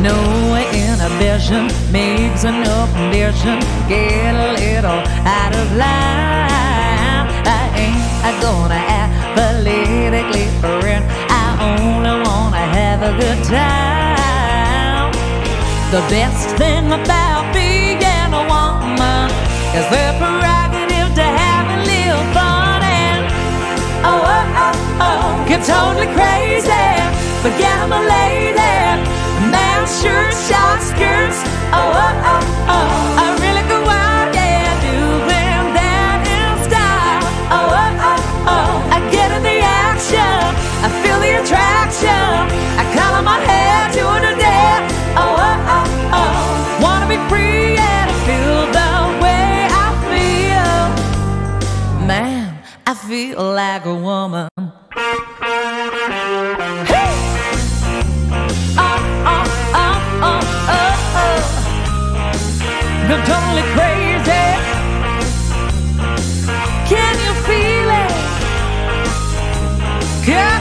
No inhibition makes no condition get a little out of line. I ain't gonna act politically correct. I only wanna have a good time. The best thing about being a woman is the prerogative to have a little fun and get totally crazy. Forget I'm a lady. Man shirts, short skirts. I really go out, yeah, doing that in style. I get in the action. I feel the attraction. I color my hair to the day. Wanna be free and feel the way I feel. Man, I feel like a woman. I'm totally crazy. Can you feel it?